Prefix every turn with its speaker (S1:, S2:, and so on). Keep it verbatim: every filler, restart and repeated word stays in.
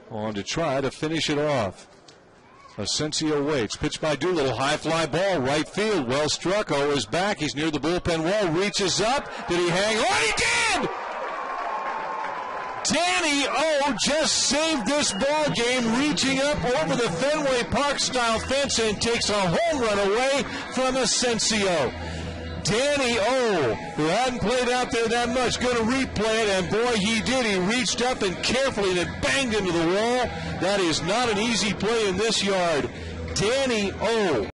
S1: on to try to finish it off. Asencio waits. Pitch by Doolittle. High fly ball. Right field. Well struck. Oh is back. He's near the bullpen wall. Reaches up. Did he hang? Oh, he did! Danny O just saved this ball game, reaching up over the Fenway Park style fence and takes a home run away from Asencio. Danny O, who hadn't played out there that much, going to replay it, and boy, he did. He reached up and carefully and it banged into the wall. That is not an easy play in this yard. Danny O.